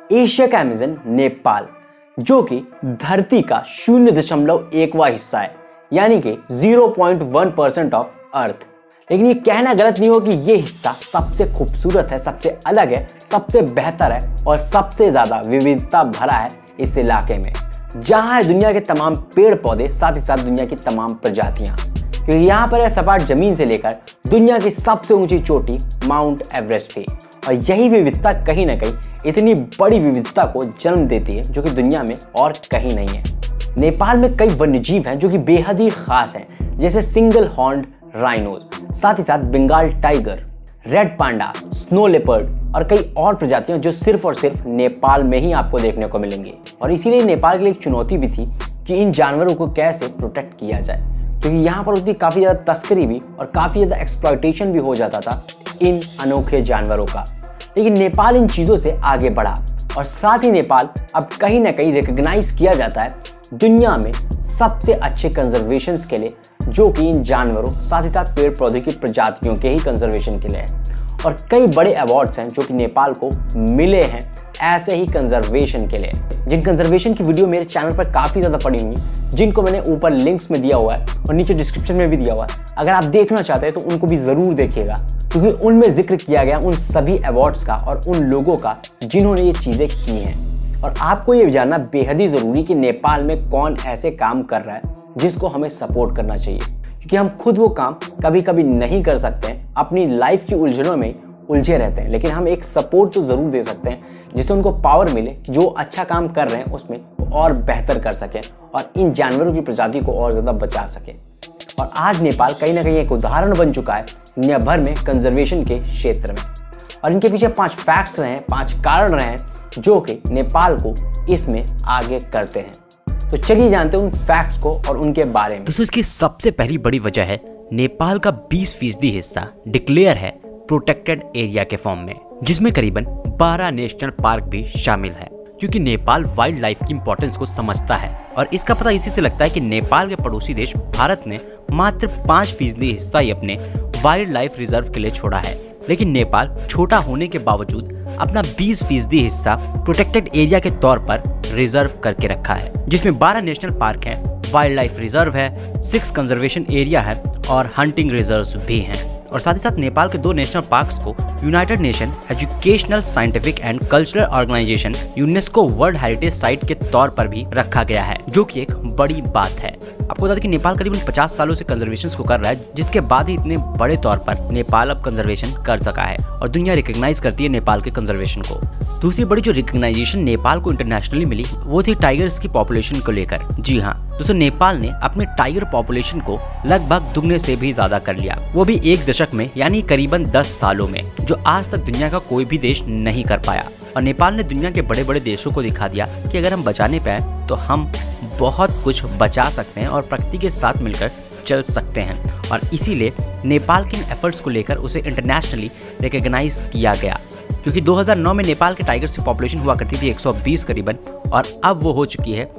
Asia का Amazon Nepal, जो कि धरती का 0.1वां हिस्सा है, यानी कि 0.1% ऑफ अर्थ। लेकिन ये कहना गलत नहीं हो कि ये हिस्सा सबसे खूबसूरत है, सबसे अलग है, सबसे बेहतर है और सबसे ज्यादा विविधता भरा है इस इलाके में, जहां है दुनिया के तमाम पेड़ पौधे, साथ ही साथ दुनिया की तमाम प्रजातियां। क्योंकि यहाँ पर है सपाट जमीन से लेकर दुनिया की सबसे ऊंची चोटी माउंट एवरेस्ट भी। और यही विविधता कहीं ना कहीं इतनी बड़ी विविधता को जन्म देती है, जो कि दुनिया में और कहीं नहीं है। नेपाल में कई वन्यजीव हैं जो कि बेहद ही खास हैं, जैसे सिंगल हॉर्न्ड राइनोज, साथ ही साथ Bengal tiger, red panda, snow leopard और कई और प्रजातियां जो सिर्फ और सिर्फ नेपाल में ही आपको देखने को मिलेंगी। और इसीलिए नेपाल के लिए एक चुनौती भी थी कि इन जानवरों को कैसे प्रोटेक्ट किया जाए, क्योंकि यहाँ पर उसकी काफ़ी ज़्यादा तस्करी भी और काफ़ी ज़्यादा एक्सप्लॉयटेशन भी हो जाता था इन अनोखे जानवरों का। लेकिन नेपाल इन चीज़ों से आगे बढ़ा और साथ ही नेपाल अब कहीं ना कहीं रिकग्नाइज किया जाता है दुनिया में सबसे अच्छे कंजर्वेशन के लिए, जो कि इन जानवरों साथ ही साथ पेड़ पौधे की प्रजातियों के ही कंजर्वेशन के लिए है। और कई बड़े अवार्ड्स हैं जो कि नेपाल को मिले हैं ऐसे ही कंजर्वेशन के लिए, जिन कंजर्वेशन की वीडियो मेरे चैनल पर काफ़ी ज़्यादा पड़ी हुई, जिनको मैंने ऊपर लिंक्स में दिया हुआ है और नीचे डिस्क्रिप्शन में भी दिया हुआ है। अगर आप देखना चाहते हैं तो उनको भी ज़रूर देखिएगा, क्योंकि उनमें जिक्र किया गया उन सभी अवार्ड्स का और उन लोगों का जिन्होंने ये चीज़ें की हैं। और आपको ये जानना बेहद ही ज़रूरी कि नेपाल में कौन ऐसे काम कर रहा है जिसको हमें सपोर्ट करना चाहिए, क्योंकि हम खुद वो काम कभी कभी नहीं कर सकते हैं, अपनी लाइफ की उलझनों में उलझे रहते हैं। लेकिन हम एक सपोर्ट तो ज़रूर दे सकते हैं जिससे उनको पावर मिले कि जो अच्छा काम कर रहे हैं उसमें और बेहतर कर सकें और इन जानवरों की प्रजाति को और ज़्यादा बचा सकें। और आज नेपाल कहीं ना कहीं एक उदाहरण बन चुका है दुनिया भर में कंजर्वेशन के क्षेत्र में। और इनके पीछे 5 फैक्ट्स रहे हैं, 5 कारण रहे हैं जो कि नेपाल को इसमें आगे करते हैं। तो चलिए जानते हैं उन फैक्ट्स को और उनके बारे में। दोस्तों, इसकी सबसे पहली बड़ी वजह है नेपाल का 20% हिस्सा डिक्लेयर है प्रोटेक्टेड एरिया के फॉर्म में, जिसमें करीबन 12 नेशनल पार्क भी शामिल है। क्योंकि नेपाल वाइल्ड लाइफ की इंपॉर्टेंस को समझता है और इसका पता इसी से लगता है कि नेपाल के पड़ोसी देश भारत ने मात्र 5% हिस्सा ही अपने वाइल्ड लाइफ रिजर्व के लिए छोड़ा है। लेकिन नेपाल छोटा होने के बावजूद अपना 20% हिस्सा प्रोटेक्टेड एरिया के तौर पर रिजर्व करके रखा है, जिसमें 12 नेशनल पार्क हैं, वाइल्ड लाइफ रिजर्व है, 6 कंजर्वेशन एरिया है और हंटिंग रिजर्व्स भी हैं। और साथ ही साथ नेपाल के 2 नेशनल पार्क्स को United Nation Educational, Scientific and Cultural Organization UNESCO World Heritage Site के तौर पर भी रखा गया है, जो कि एक बड़ी बात है। आपको बता दें कि नेपाल करीबन 50 सालों से कंजर्वेशन को कर रहा है, जिसके बाद ही इतने बड़े तौर पर नेपाल अब कंजर्वेशन कर सका है और दुनिया रिकॉग्नाइज करती है नेपाल के कंजर्वेशन को। दूसरी बड़ी जो रिकॉग्नाइजेशन नेपाल को इंटरनेशनली मिली वो थी टाइगर्स की पॉपुलेशन को लेकर। जी हाँ दोस्तों, नेपाल ने अपने टाइगर पॉपुलेशन को लगभग दुगने से भी ज्यादा कर लिया, वो भी 1 दशक में, यानी करीबन 10 सालों में, जो आज तक दुनिया का कोई भी देश नहीं कर पाया। और नेपाल ने दुनिया के बड़े बड़े देशों को दिखा दिया कि अगर हम बचाने पाए तो हम बहुत कुछ बचा सकते हैं और प्रकृति के साथ मिलकर चल सकते हैं। और इसीलिए नेपाल के इन एफर्ट्स को लेकर उसे इंटरनेशनली रिकॉग्नाइज किया गया, क्योंकि 2009 में नेपाल के टाइगर्स की पॉपुलेशन हुआ करती थी 120 करीबन, और अब वो हो चुकी है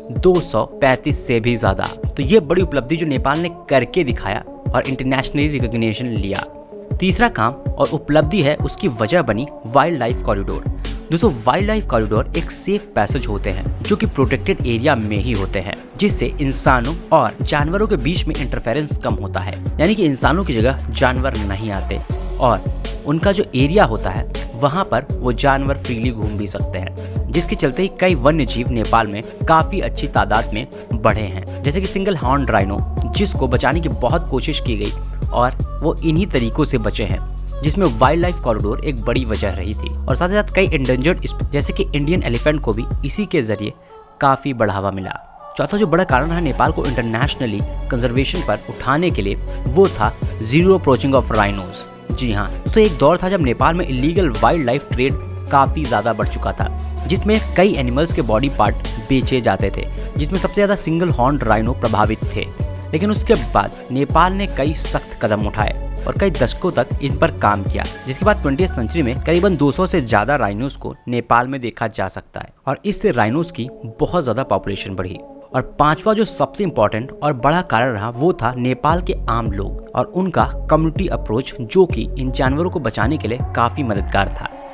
235 से भी ज़्यादा। तो ये बड़ी उपलब्धि जो नेपाल ने करके दिखाया और इंटरनेशनली रिकॉग्निशन लिया। तीसरा काम और उपलब्धि है उसकी वजह बनी वाइल्ड लाइफ कॉरिडोर। दोस्तों, वाइल्ड लाइफ कॉरिडोर एक सेफ पैसेज होते हैं जो कि प्रोटेक्टेड एरिया में ही होते हैं, जिससे इंसानों और जानवरों के बीच में इंटरफेरेंस कम होता है, यानी कि इंसानों की जगह जानवर नहीं आते और उनका जो एरिया होता है वहाँ पर वो जानवर फ्रीली घूम भी सकते हैं, जिसके चलते ही कई वन्य जीव नेपाल में काफ़ी अच्छी तादाद में बढ़े हैं, जैसे कि सिंगल हॉर्न राइनो, जिसको बचाने की बहुत कोशिश की गई और वो इन्हीं तरीकों से बचे हैं, जिसमें वाइल्ड लाइफ कॉरिडोर एक बड़ी वजह रही थी। और साथ ही साथ कई एंडेंजर्ड जैसे कि इंडियन एलिफेंट को भी इसी के जरिए काफ़ी बढ़ावा मिला। चौथा जो बड़ा कारण है नेपाल को इंटरनेशनली कंजर्वेशन पर उठाने के लिए, वो था जीरो अप्रोचिंग ऑफ राइनोज। जी हाँ दोस्तों, एक दौर था जब नेपाल में इलीगल वाइल्ड लाइफ ट्रेड काफ़ी ज़्यादा बढ़ चुका था, जिसमें कई एनिमल्स के बॉडी पार्ट बेचे जाते थे, जिसमें सबसे ज़्यादा सिंगल हॉर्न राइनो प्रभावित थे। लेकिन उसके बाद नेपाल ने कई सख्त कदम उठाए और कई दशकों तक इन पर काम किया, जिसके बाद 20वीं सेंचुरी में करीबन 200 से ज़्यादा राइनोस को नेपाल में देखा जा सकता है और इससे राइनोस की बहुत ज़्यादा पॉपुलेशन बढ़ी। और पांचवा जो सबसे इम्पोर्टेंट और बड़ा कारण रहा वो था नेपाल के आम लोग और उनका कम्युनिटी अप्रोच, जो कि इन जानवरों को बचाने के लिए काफ़ी मददगार था।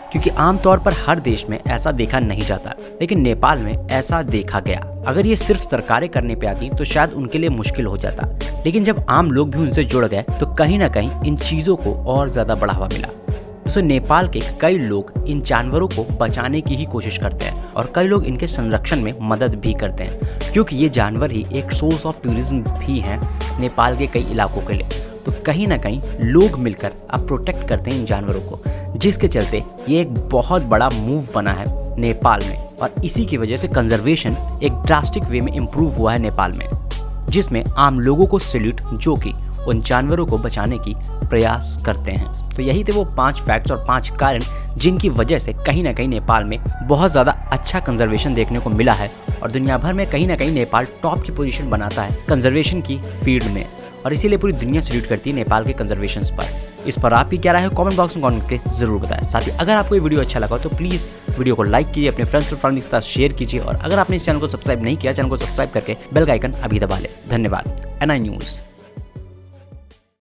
क्योंकि आमतौर पर हर देश में ऐसा देखा नहीं जाता, लेकिन नेपाल में ऐसा देखा गया। अगर ये सिर्फ सरकारें करने पे आती तो शायद उनके लिए मुश्किल हो जाता, लेकिन जब आम लोग भी उनसे जुड़ गए तो कहीं ना कहीं इन चीज़ों को और ज़्यादा बढ़ावा मिला। दोस्तों, नेपाल के कई लोग इन जानवरों को बचाने की ही कोशिश करते हैं और कई लोग इनके संरक्षण में मदद भी करते हैं, क्योंकि ये जानवर ही एक सोर्स ऑफ टूरिज्म भी हैं नेपाल के कई इलाकों के लिए। तो कहीं ना कहीं लोग मिलकर अब प्रोटेक्ट करते हैं इन जानवरों को, जिसके चलते ये एक बहुत बड़ा मूव बना है नेपाल में, और इसी की वजह से कंजर्वेशन एक ड्रास्टिक वे में इम्प्रूव हुआ है नेपाल में, जिसमें आम लोगों को सैल्यूट जो कि उन जानवरों को बचाने की प्रयास करते हैं। तो यही थे वो 5 फैक्ट्स और 5 कारण जिनकी वजह से कहीं ना कहीं नेपाल में बहुत ज़्यादा अच्छा कंजर्वेशन देखने को मिला है, और दुनिया भर में कहीं ना कहीं नेपाल टॉप की पोजीशन बनाता है कंजर्वेशन की फील्ड में, और इसीलिए पूरी दुनिया सैल्यूट करती है नेपाल के कंजर्वेशन पर। इस पर आपकी क्या राय है कमेंट बॉक्स में कमेंट करके जरूर बताएं। साथ ही अगर आपको ये वीडियो अच्छा लगा तो प्लीज़ वीडियो को लाइक कीजिए, अपने फ्रेंड्स और फैमिली के साथ शेयर कीजिए, और अगर आपने इस चैनल को सब्सक्राइब नहीं किया, चैनल को सब्सक्राइब करके बेल का आइकन अभी दबा लें। धन्यवाद। NI news.